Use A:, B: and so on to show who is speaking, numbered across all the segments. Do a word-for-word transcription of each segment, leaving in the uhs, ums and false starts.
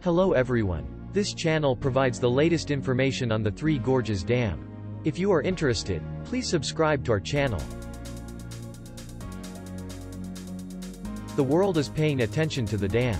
A: Hello everyone. This channel provides the latest information on the Three Gorges Dam. If you are interested, please subscribe to our channel. The world is paying attention to the dam.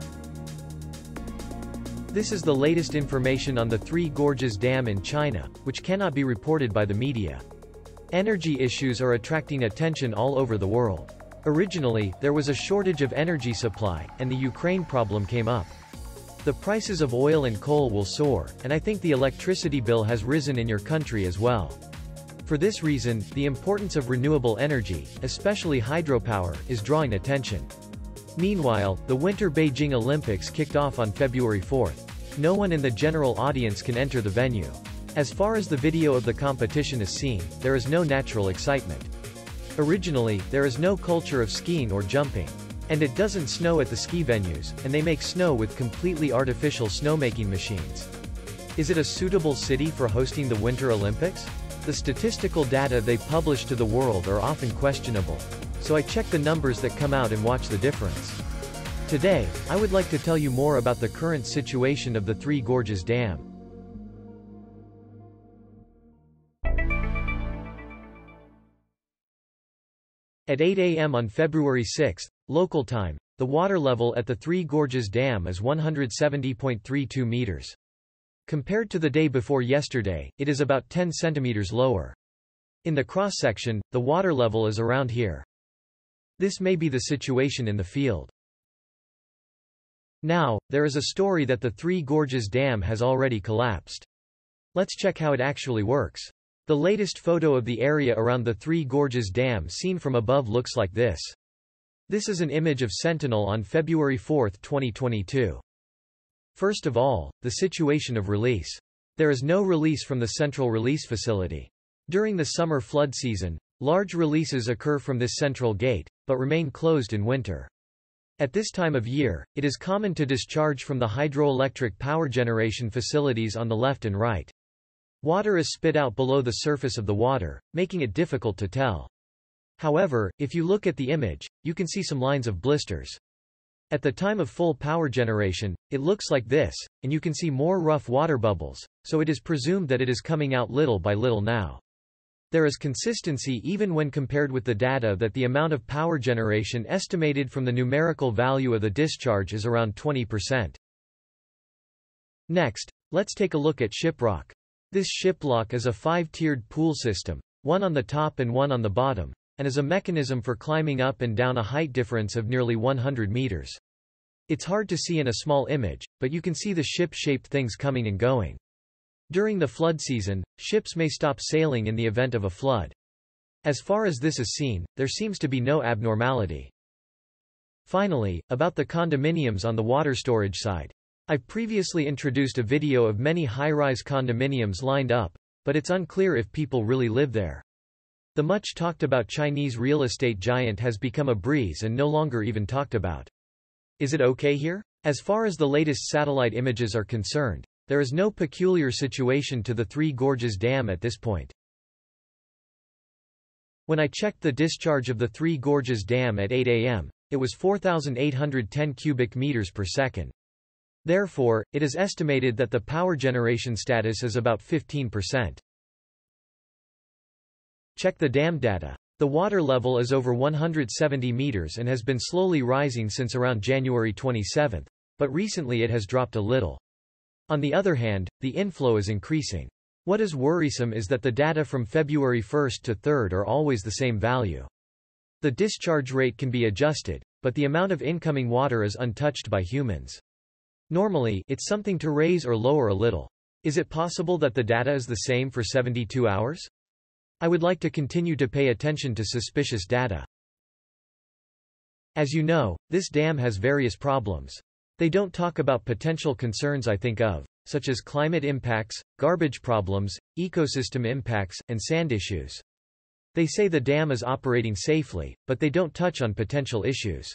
A: This is the latest information on the Three Gorges Dam in China, which cannot be reported by the media. Energy issues are attracting attention all over the world. Originally, there was a shortage of energy supply, and the Ukraine problem came up. The prices of oil and coal will soar, and I think the electricity bill has risen in your country as well. For this reason, the importance of renewable energy, especially hydropower, is drawing attention. Meanwhile, the Winter Beijing Olympics kicked off on February fourth. No one in the general audience can enter the venue. As far as the video of the competition is seen, there is no natural excitement. Originally, there is no culture of skiing or jumping. And it doesn't snow at the ski venues, and they make snow with completely artificial snowmaking machines. Is it a suitable city for hosting the Winter Olympics? The statistical data they publish to the world are often questionable. So I check the numbers that come out and watch the difference. Today, I would like to tell you more about the current situation of the Three Gorges Dam. At eight A M on February sixth, local time, the water level at the Three Gorges Dam is one hundred seventy point three two meters. Compared to the day before yesterday, it is about ten centimeters lower. In the cross-section, the water level is around here. This may be the situation in the field. Now, there is a story that the Three Gorges Dam has already collapsed. Let's check how it actually works. The latest photo of the area around the Three Gorges Dam seen from above looks like this. This is an image of Sentinel on February fourth twenty twenty-two. First of all, the situation of release. There is no release from the central release facility. During the summer flood season, large releases occur from this central gate, but remain closed in winter. At this time of year, it is common to discharge from the hydroelectric power generation facilities on the left and right. Water is spit out below the surface of the water, making it difficult to tell. However, if you look at the image, you can see some lines of blisters. At the time of full power generation, it looks like this, and you can see more rough water bubbles, so it is presumed that it is coming out little by little now. There is consistency even when compared with the data that the amount of power generation estimated from the numerical value of the discharge is around twenty percent. Next, let's take a look at shiprock. This shiplock is a five-tiered pool system, one on the top and one on the bottom, and is a mechanism for climbing up and down a height difference of nearly one hundred meters. It's hard to see in a small image, but you can see the ship-shaped things coming and going. During the flood season, ships may stop sailing in the event of a flood. As far as this is seen, there seems to be no abnormality. Finally, about the condominiums on the water storage side. I previously introduced a video of many high-rise condominiums lined up, but it's unclear if people really live there. The much talked about Chinese real estate giant has become a breeze and no longer even talked about. Is it okay here? As far as the latest satellite images are concerned, there is no peculiar situation to the Three Gorges Dam at this point. When I checked the discharge of the Three Gorges Dam at eight A M, it was four thousand eight hundred ten cubic meters per second. Therefore, it is estimated that the power generation status is about fifteen percent. Check the dam data. The water level is over one hundred seventy meters and has been slowly rising since around January twenty-seventh, but recently it has dropped a little. On the other hand, the inflow is increasing. What is worrisome is that the data from February first to third are always the same value. The discharge rate can be adjusted, but the amount of incoming water is untouched by humans. Normally, it's something to raise or lower a little. Is it possible that the data is the same for seventy-two hours? I would like to continue to pay attention to suspicious data. As you know, this dam has various problems. They don't talk about potential concerns I think of, such as climate impacts, garbage problems, ecosystem impacts, and sand issues. They say the dam is operating safely, but they don't touch on potential issues.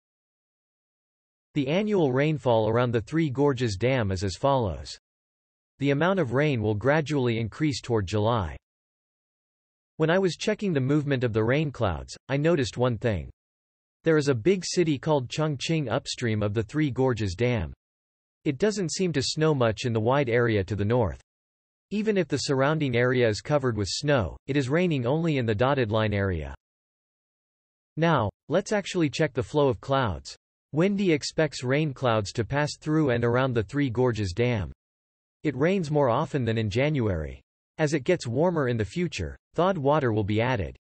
A: The annual rainfall around the Three Gorges Dam is as follows. The amount of rain will gradually increase toward July. When I was checking the movement of the rain clouds, I noticed one thing. There is a big city called Chongqing upstream of the Three Gorges Dam. It doesn't seem to snow much in the wide area to the north. Even if the surrounding area is covered with snow, it is raining only in the dotted line area. Now, let's actually check the flow of clouds. NISHIYAN expects rain clouds to pass through and around the Three Gorges Dam. It rains more often than in January. As it gets warmer in the future, thawed water will be added.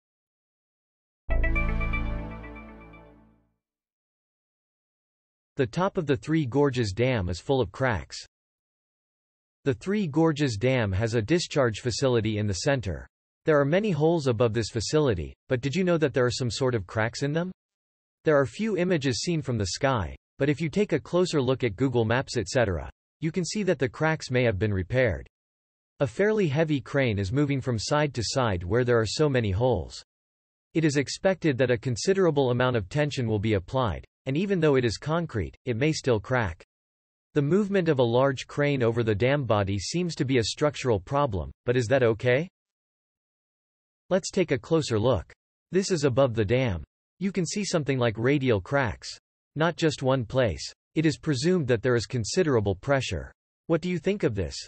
A: The top of the Three Gorges Dam is full of cracks. The Three Gorges Dam has a discharge facility in the center. There are many holes above this facility, but did you know that there are some sort of cracks in them? There are few images seen from the sky, but if you take a closer look at Google Maps et cetera, you can see that the cracks may have been repaired. A fairly heavy crane is moving from side to side where there are so many holes. It is expected that a considerable amount of tension will be applied, and even though it is concrete, it may still crack. The movement of a large crane over the dam body seems to be a structural problem, but is that okay? Let's take a closer look. This is above the dam. You can see something like radial cracks. Not just one place. It is presumed that there is considerable pressure. What do you think of this?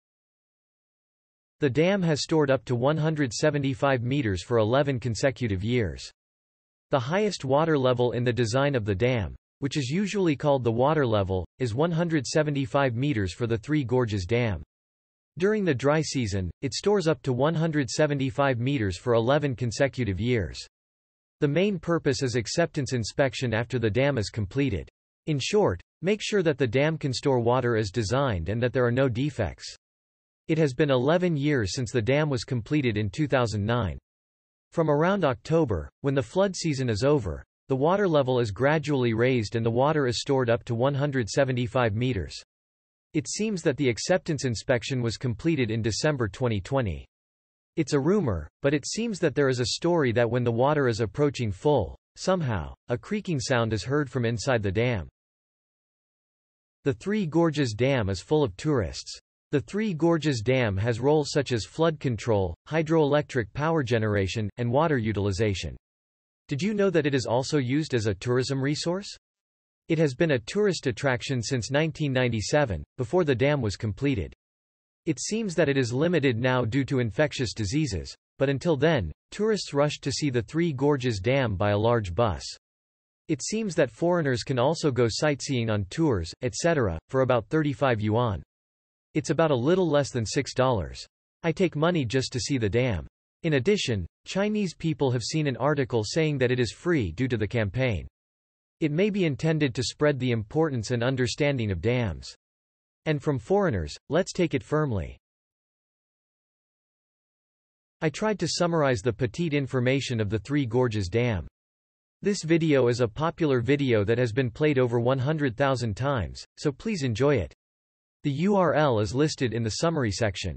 A: The dam has stored up to one hundred seventy-five meters for eleven consecutive years. The highest water level in the design of the dam, which is usually called the water level, is one hundred seventy-five meters for the Three Gorges Dam. During the dry season, it stores up to one hundred seventy-five meters for eleven consecutive years. The main purpose is acceptance inspection after the dam is completed. In short, make sure that the dam can store water as designed and that there are no defects. It has been eleven years since the dam was completed in two thousand nine. From around October, when the flood season is over, the water level is gradually raised and the water is stored up to one hundred seventy-five meters. It seems that the acceptance inspection was completed in December twenty twenty. It's a rumor, but it seems that there is a story that when the water is approaching full, somehow, a creaking sound is heard from inside the dam. The Three Gorges Dam is full of tourists. The Three Gorges Dam has roles such as flood control, hydroelectric power generation, and water utilization. Did you know that it is also used as a tourism resource? It has been a tourist attraction since nineteen ninety-seven, before the dam was completed. It seems that it is limited now due to infectious diseases, but until then, tourists rushed to see the Three Gorges Dam by a large bus. It seems that foreigners can also go sightseeing on tours, et cetera, for about thirty-five yuan. It's about a little less than six dollars. I take money just to see the dam. In addition, Chinese people have seen an article saying that it is free due to the campaign. It may be intended to spread the importance and understanding of dams. And from foreigners, let's take it firmly. I tried to summarize the petite information of the Three Gorges Dam. This video is a popular video that has been played over one hundred thousand times, so please enjoy it. The U R L is listed in the summary section.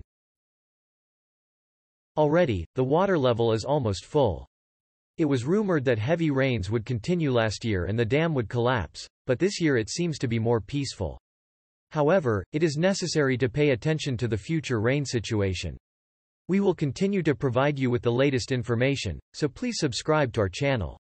A: Already, the water level is almost full. It was rumored that heavy rains would continue last year and the dam would collapse, but this year it seems to be more peaceful. However, it is necessary to pay attention to the future rain situation. We will continue to provide you with the latest information, so please subscribe to our channel.